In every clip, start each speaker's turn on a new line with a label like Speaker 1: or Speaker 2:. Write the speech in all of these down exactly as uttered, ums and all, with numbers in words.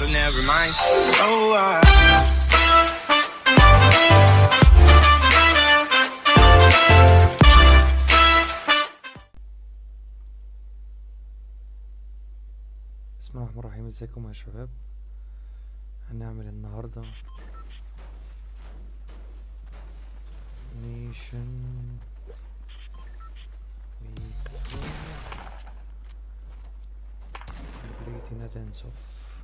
Speaker 1: but never mind. Oh, I
Speaker 2: بسم الله الرحمن الرحيم. ازيكم يا شباب؟ هنعمل النهارده نيشن completing a dance off.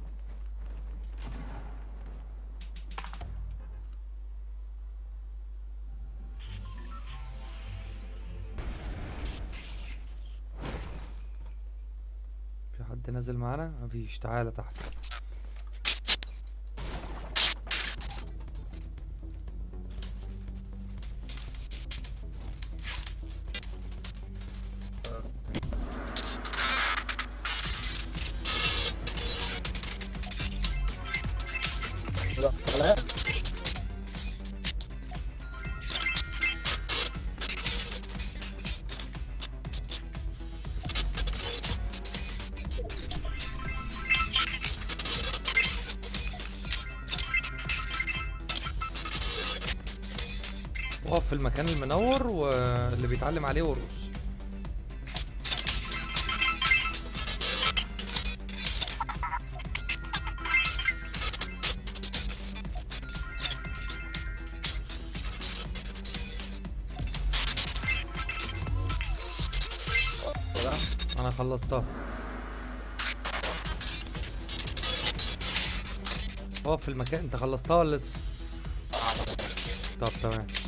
Speaker 2: في حد نازل معانا؟ مفيش. تعالى تحت. اقف في المكان المنور واللي بيتعلم عليه ورقص. انا خلصتها. اقف في المكان. انت خلصتها ولا لسه؟ طب تمام.